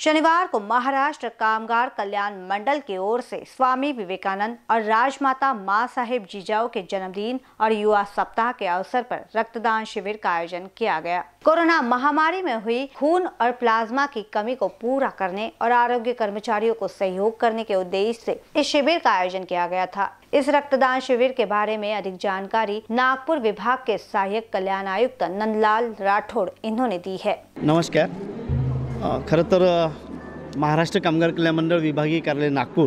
शनिवार को महाराष्ट्र कामगार कल्याण मंडल की ओर से स्वामी विवेकानंद और राजमाता मां साहेब जिजाऊ के जन्मदिन और युवा सप्ताह के अवसर पर रक्तदान शिविर का आयोजन किया गया। कोरोना महामारी में हुई खून और प्लाज्मा की कमी को पूरा करने और आरोग्य कर्मचारियों को सहयोग करने के उद्देश्य से इस शिविर का आयोजन किया गया था। इस रक्तदान शिविर के बारे में अधिक जानकारी नागपुर विभाग के सहायक कल्याण आयुक्त नंदलाल राठौड़ इन्होंने दी है। नमस्कार। खरं तर महाराष्ट्र कामगार कल्याण मंडळ विभागीय कार्यालय नागपूर,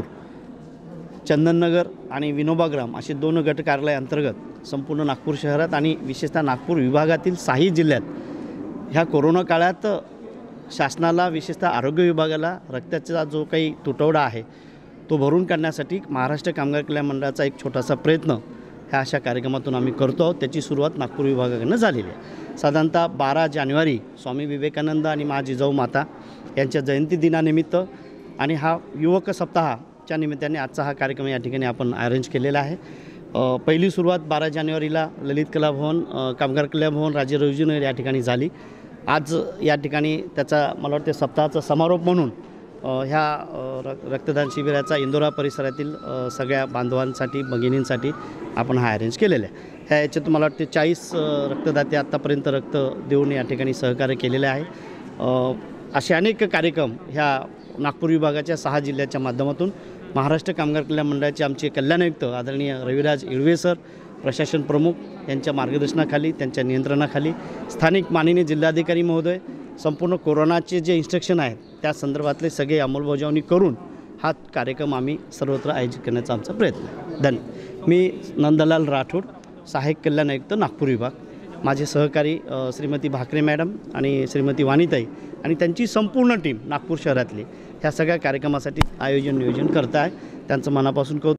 चंदननगर आणि विनोबाग्राम असे दोन गट कार्यालय अंतर्गत संपूर्ण नागपूर शहरात आणि विशेषतः नागपूर विभागातील 6 जिल्ह्यात ह्या कोरोना काळात शासनाला विशेषतः आरोग्य विभागाला रक्ताचा जो काही तुटवडा आहे तो भरून काढण्यासाठी महाराष्ट्र कामगार कल्याण मंडळाचा एक छोटासा प्रयत्न ह्या अशा कार्यक्रमातून आम्ही करतो आहोत। त्याची सुरुवात नागपूर विभागाकडून झालेली आहे। साधारणतः 12 जानेवारी स्वामी विवेकानंद आणि माँ जिजाऊ माता यांच्या जयंती दिनानिमित्त आणि हा युवक सप्ताहाच्या निमित्ताने आजचा हा कार्यक्रम या ठिकाणी आपण अरेंज केलेला आहे। पहिली सुरुवात 12 जानेवारीला ललित कला भवन, कामगार कल्याण भवन, राजे रविजी या ठिकाणी झाली। आज या ठिकाणी त्याचा मला वाटते सप्ताहाचा समारोप म्हणून ह्या रक्तदान शिबिराचा इंदोरा परिसरातील सगळ्या बांधवांसाठी, भगिनींसाठी आपण हा अरेंज केलेला आहे। ह्या याच्यात मला वाटते 40 रक्तदाते आत्तापर्यंत रक्त देऊन या ठिकाणी सहकार्य केलेले आहे। असे अनेक कार्यक्रम ह्या नागपूर विभागाच्या 6 जिल्ह्याच्या माध्यमातून महाराष्ट्र कामगार कल्याण मंडळाचे आमचे कल्याण आयुक्त आदरणीय रविराज इळवे सर, प्रशासन प्रमुख यांच्या मार्गदर्शनाखाली, त्यांच्या नियंत्रणाखाली स्थानिक माननीय जिल्हाधिकारी महोदय संपूर्ण कोरोनाचे जे इन्स्ट्रक्शन आहेत त्या संदर्भातले सगळे अंमलबजावणी करून हा कार्यक्रम आम्ही सर्वत्र आयोजित करण्याचा आमचा प्रयत्न आहे। धन्यवाद। मी नंदलाल राठौड़, सहाय्यक कल्याण आयुक्त नागपूर विभाग। माझे सहकारी श्रीमती भाकरे मॅडम आणि श्रीमती वाणीताई आणि त्यांची संपूर्ण टीम नागपूर शहरातली ह्या सगळ्या कार्यक्रमासाठी नियोजन करत आहे। त्यांचं मनापासून